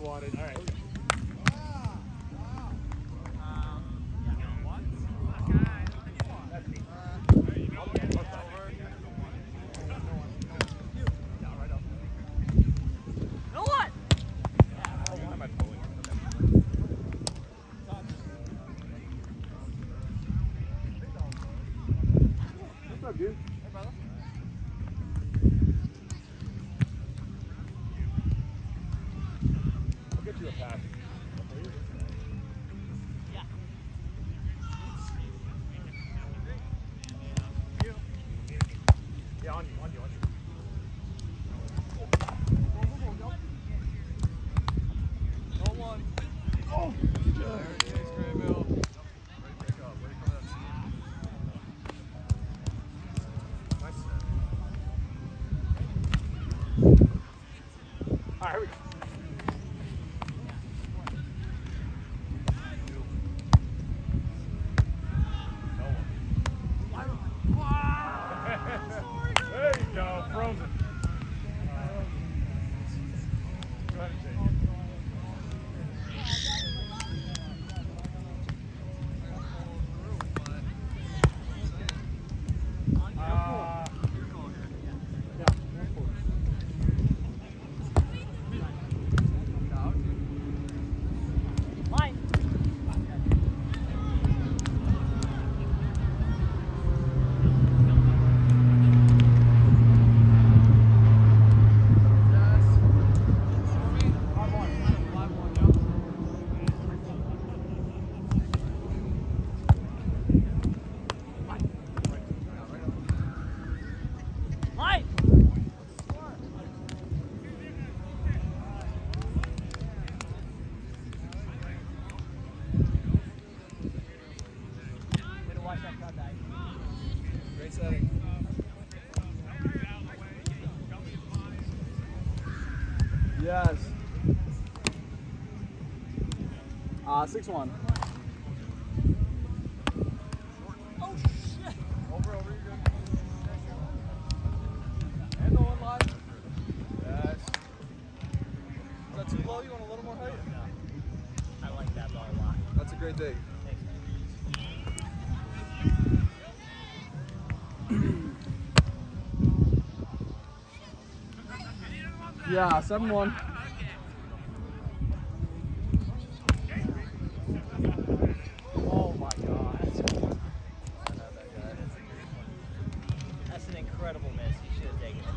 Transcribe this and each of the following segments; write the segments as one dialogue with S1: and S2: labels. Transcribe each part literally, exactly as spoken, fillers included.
S1: wanted. All right. Dude. Hey, brother. I'll get you a pass. Yeah. Yeah, on you, on you, on you. No one. Oh! There it is, Graybill. Ready to pick up. Ready for that seat. All right, here we go. There you go, frozen. Go ahead and take it. Great setting. Yes. Uh, six one. Oh shit! Over, over, you're good. And the one line. Yes. Is that too low? You want a little more height?
S2: I like that ball a lot.
S1: That's a great dig. Yeah, seven one.
S2: Oh my god. That's an incredible miss. You should have taken it.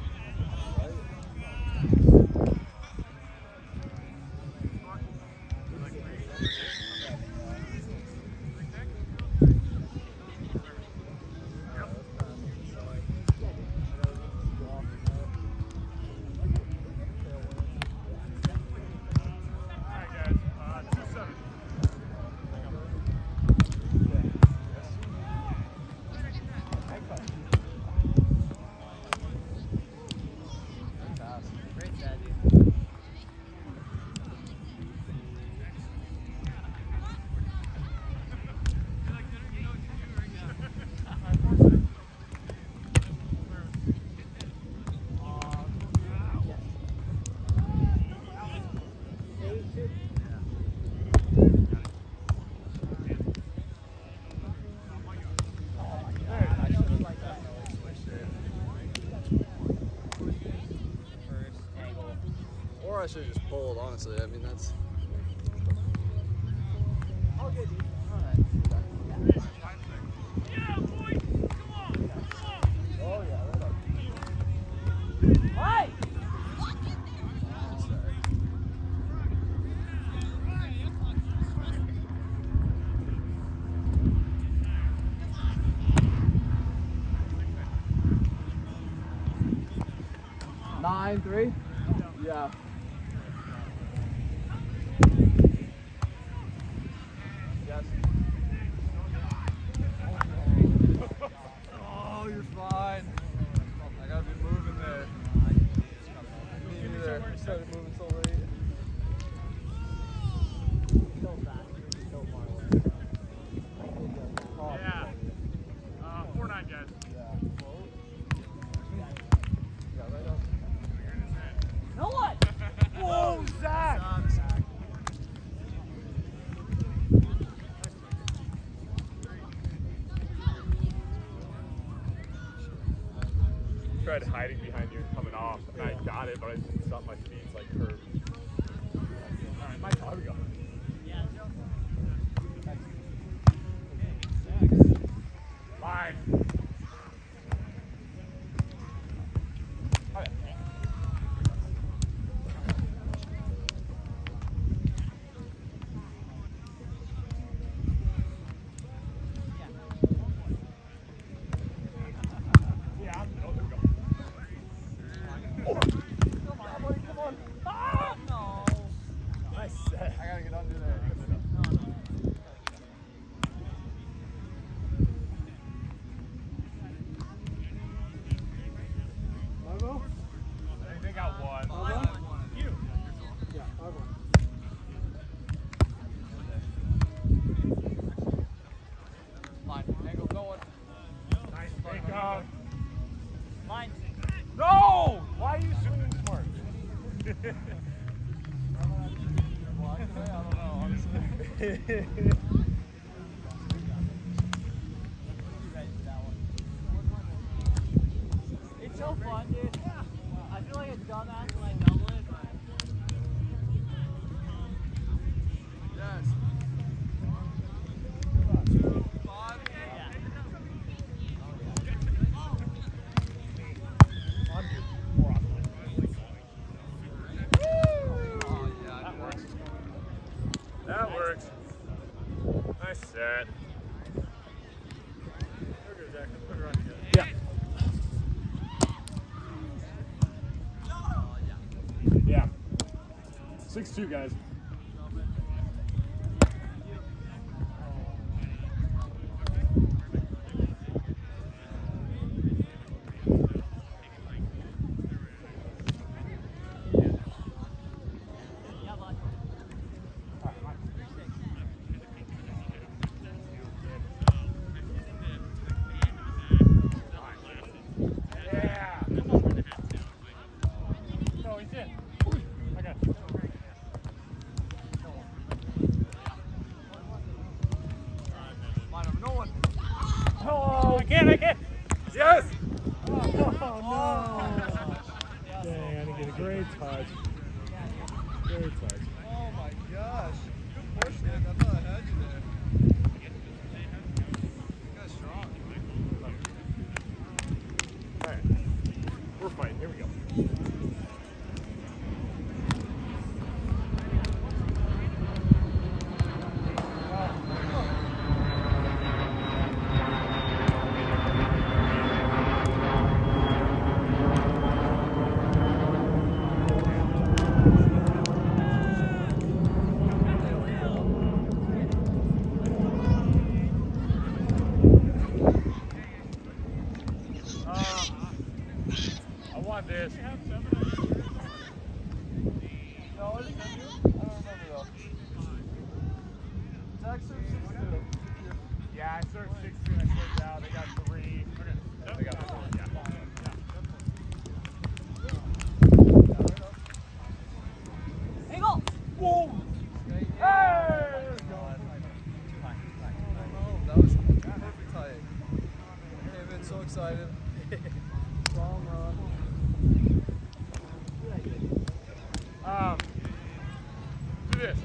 S1: Or I should have just pulled, honestly. I mean, that's...
S2: All good, dude. All right.
S3: Yeah, boy! Come on! Come on!
S1: Oh, yeah, right up.
S2: Hey!
S1: Nine, three? Yeah. Yes. Oh, you're fine. I gotta be moving there. Me either. I started moving so late.
S2: So fast. So far away.
S3: Yeah. Uh, four nine, guys.
S1: Yeah. Yeah, right up.
S2: No what?
S1: tried hiding behind you and coming off, and I got it, but I just stopped my feet like curved. All right, my turn. Here we go. Fine. No! Why are you swinging smart? I don't know, honestly.
S2: It's so fun, dude. I feel like a dumbass when I double it, but...
S1: Yes. Five.
S2: Yeah.
S1: That works. Nice set. Okay, Zack. Put her on together. Yeah. Yeah. six two, guys.
S3: I can't, I can't.
S1: Yes!
S3: Oh, no. Dang, I didn't get a great touch. Great touch.
S4: Oh my gosh. Good push, Nick. I thought I had you there. You guys strong.
S1: Alright. We're fighting. Here we go. This.
S4: No, is it you? I don't remember though. Zack served six two.
S1: Yeah, I served six two and I served out. They got three. Okay. They got four. Yeah.
S2: Hey, goal!
S1: Whoa!
S4: Hey!
S1: Hey!
S4: That was perfect height. Came in so excited. Strong run.
S1: Um, do this.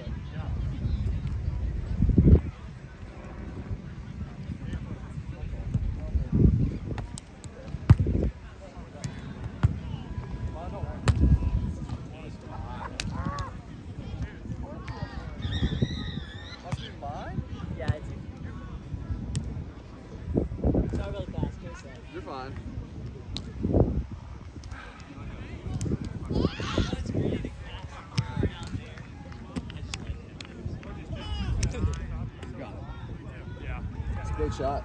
S4: Must be mine?
S2: Yeah, it's... Sorry about the basket, so...
S4: You're fine.
S2: That's really fast around there. I just like it.
S4: Got it.
S1: Yeah.
S4: It's a great shot.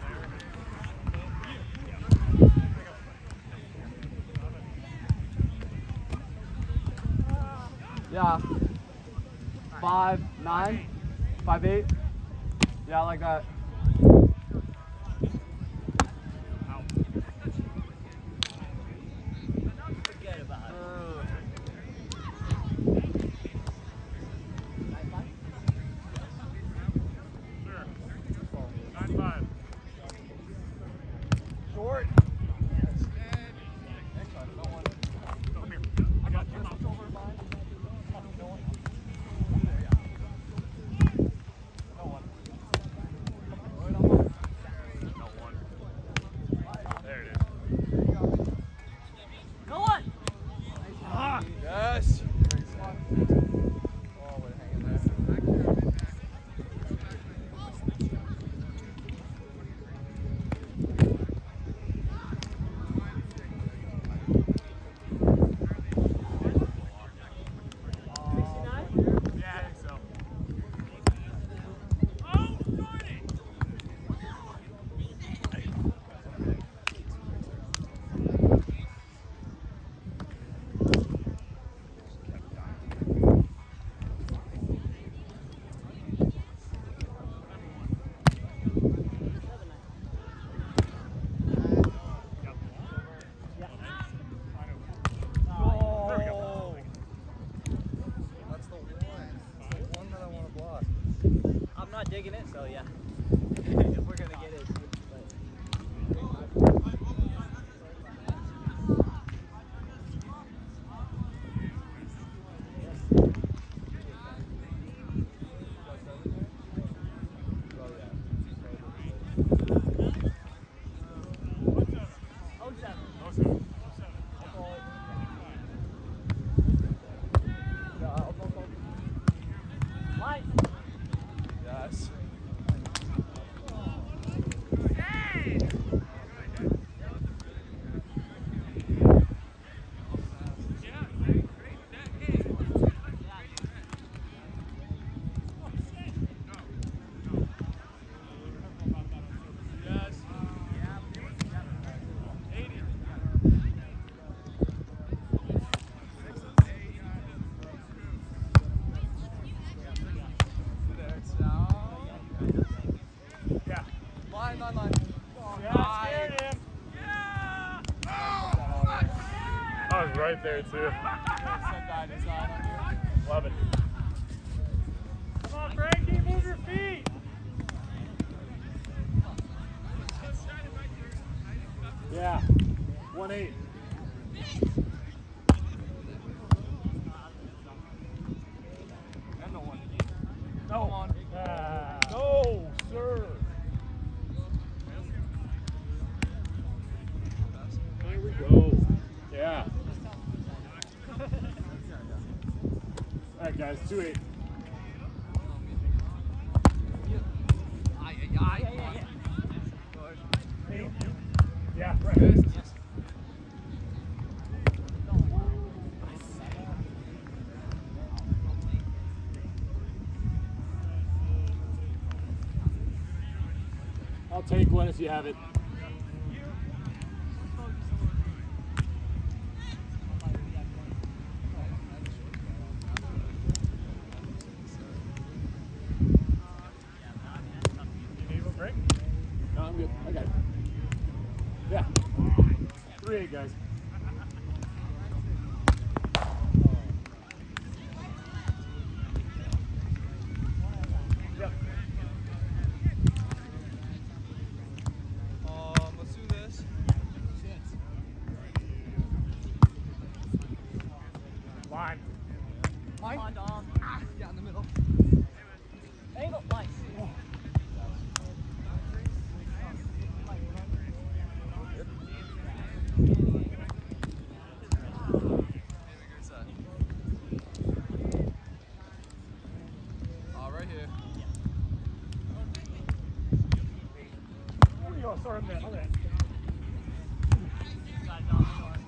S5: Yeah. Five, nine, five, eight. Yeah, like that.
S2: Forget about it.
S1: Sure. Nine five.
S4: Short.
S3: right there too.
S2: Send that inside on you.
S3: Love it.
S2: Come on, Frankie, move your feet.
S3: Yeah. One eight.
S1: And the one.
S3: No.
S1: Come on.
S3: Ah. No, sir. Here we go. Yeah. All right, guys. Two eight.
S1: Aye, aye, aye.
S2: Yeah, yeah, yeah.
S3: Hey, you. Yeah. Right. I'll take one if you have it. You need one, Frank? No, I'm good. I got it. Yeah. Three eight, guys. Yep.
S4: Um, let's do this.
S3: Line.
S2: Come on, Dom.
S4: Yeah, in the middle.
S2: Angle, nice.
S4: Uh, right here.
S3: Oh, sorry, I'm there. I'm there.
S2: Got it, Dom.